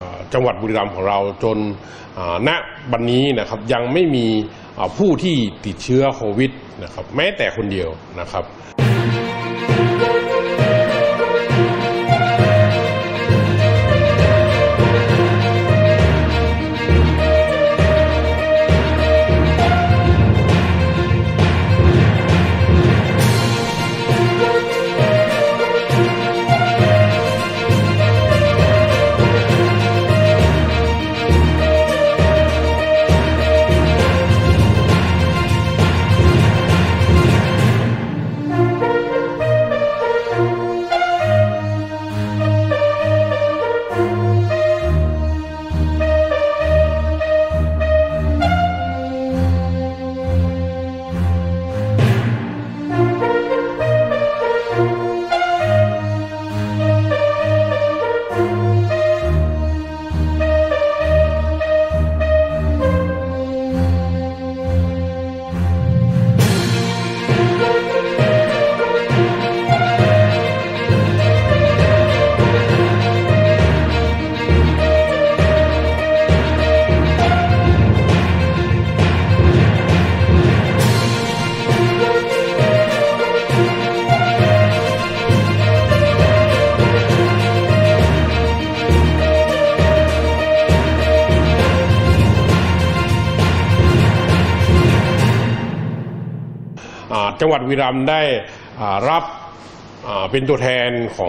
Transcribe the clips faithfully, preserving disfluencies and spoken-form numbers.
จังหวัดบุรีรัมย์ของเราจนณบัดนี้นะครับยังไม่มีผู้ที่ติดเชื้อโควิดนะครับแม้แต่คนเดียวนะครับจังหวัดบุรีรัมย์ได้รับเป็นตัวแทนของ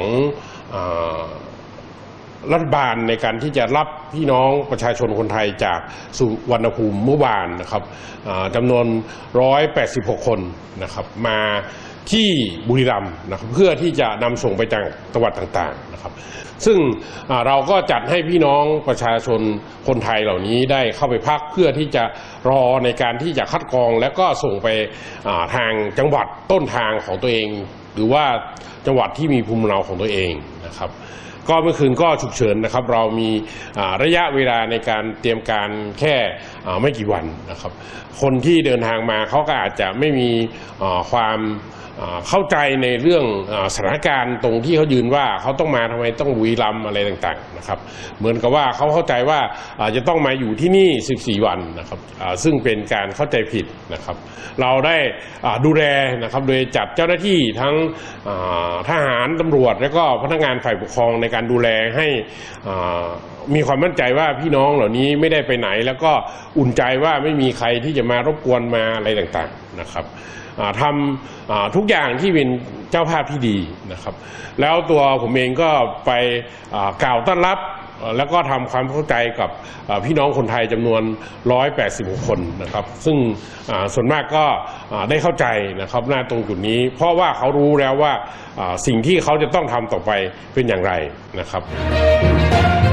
รัฐบาลในการที่จะรับพี่น้องประชาชนคนไทยจากสุวรรณภูมิเมื่อวานนะครับจำนวนหนึ่งร้อยแปดสิบหกคนนะครับมาที่บุรีรัมย์นะครับเพื่อที่จะนำส่งไปจังจังหวัดต่างๆนะครับซึ่งเราก็จัดให้พี่น้องประชาชนคนไทยเหล่านี้ได้เข้าไปพักเพื่อที่จะรอในการที่จะคัดกรองและก็ส่งไปทางจังหวัดต้นทางของตัวเองหรือว่าจังหวัดที่มีภูมิลำเนาของตัวเองนะครับก็เมื่อคืนก็ฉุกเฉินนะครับเรามีระยะเวลาในการเตรียมการแค่ไม่กี่วันนะครับคนที่เดินทางมาเขาก็อาจจะไม่มีความเข้าใจในเรื่องสถานการณ์ตรงที่เขายืนว่าเขาต้องมาทำไมต้องบุรีรัมย์อะไรต่างๆนะครับเหมือนกับว่าเขาเข้าใจว่าจะต้องมาอยู่ที่นี่สิบสี่วันนะครับซึ่งเป็นการเข้าใจผิดนะครับเราได้ดูแลนะครับโดยจัดเจ้าหน้าที่ทั้งทหารตำรวจและก็พนักงานฝ่ายปกครองในการดูแลให้มีความมั่นใจว่าพี่น้องเหล่านี้ไม่ได้ไปไหนแล้วก็อุ่นใจว่าไม่มีใครที่จะมารบกวนมาอะไรต่างๆนะครับทำทุกอย่างที่เป็นเจ้าภาพที่ดีนะครับแล้วตัวผมเองก็ไปกล่าวต้อนรับแล้วก็ทำความเข้าใจกับพี่น้องคนไทยจำนวนหนึ่งร้อยแปดสิบหกคนนะครับซึ่งส่วนมากก็ได้เข้าใจนะครับหน้าตรงจุดนี้เพราะว่าเขารู้แล้วว่าสิ่งที่เขาจะต้องทำต่อไปเป็นอย่างไรนะครับ